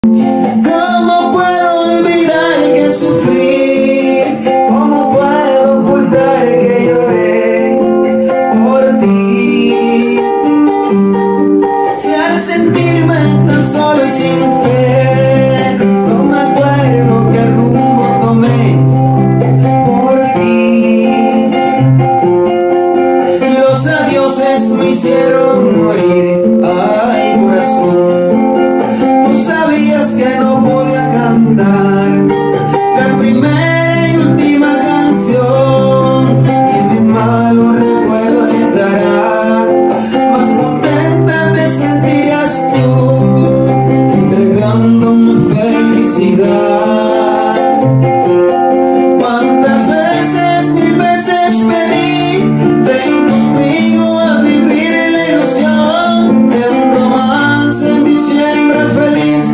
¿Cómo puedo olvidar que sufrí? ¿Cómo puedo ocultar que lloré por ti? Si al sentirme tan solo y sin fe, no me acuerdo qué rumbo tomé por ti. Los adioses me hicieron morir. Ay, corazón, que no podía cantar la primera y última canción, que mi malo recuerdo entrará. Más contenta te sentirás tú, entregándome felicidad. Cuántas veces, mil veces pedí, ven conmigo a vivir la ilusión de un romance en diciembre feliz.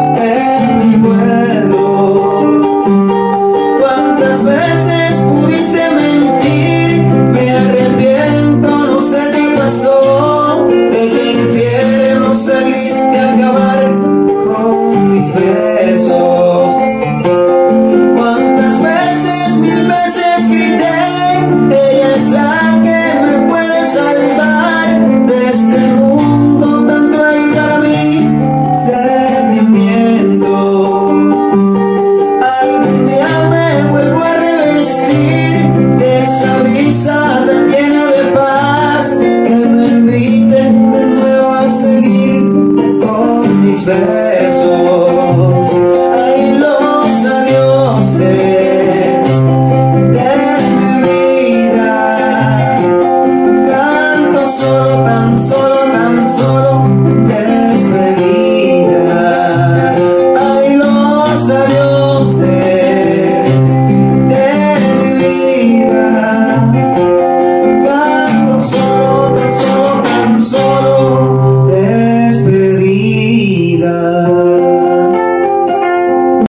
¿Cuántas veces pudiste mentir? Me arrepiento, no sé qué pasó. De que infierno saliste a acabar con mis versos. ¿Cuántas veces, mil veces grité? Ella es la que me puede salvar de este mundo tan cruel para mí. Sentimiento. Algún día me vuelvo a revestir de esa brisa tan llena de paz, que me invite de nuevo a seguir con mis versos.